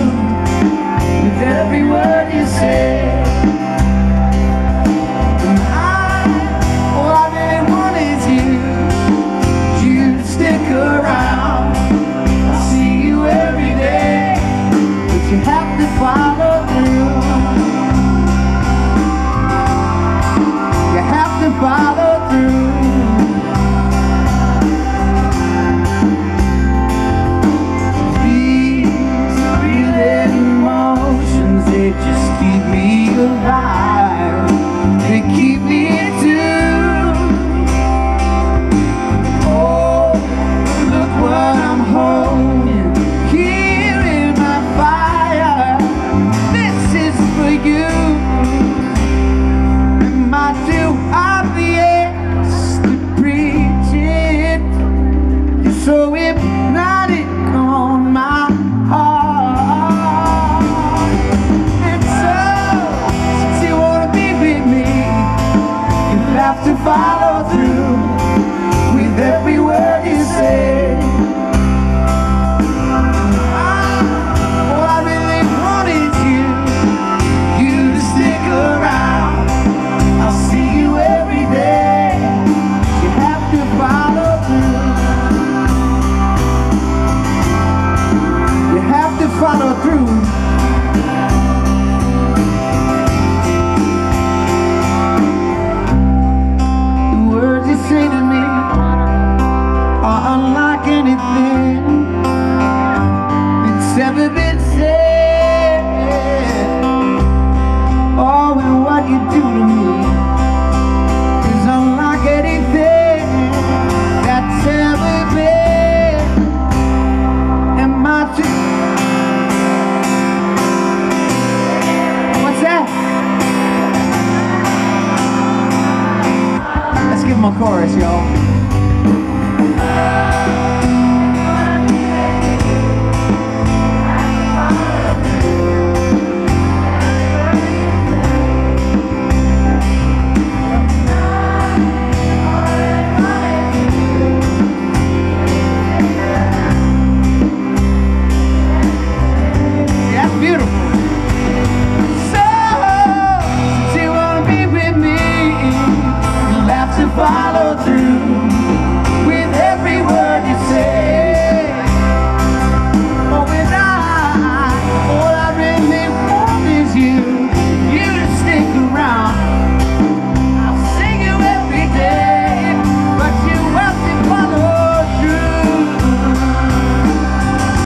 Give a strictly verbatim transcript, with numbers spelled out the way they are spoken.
with every word you say. And I, all I really want is you, you to stick around. I see you every day, but you have to follow through. You have to follow through. Just keep me alive, they keep me in tune. Oh, look what I'm holding here in my fire. This is for you. Am I too obvious to preach it? You're so hypnotic on my heart. To follow through with every word you say. All I really want is you, you to stick around. I'll see you every day. You have to follow through. You have to follow through. Say to me are unlike anything that's ever been said. Oh, and what you do to me is unlike anything that's ever been. Am I too? What's that? Let's give him a chorus, y'all.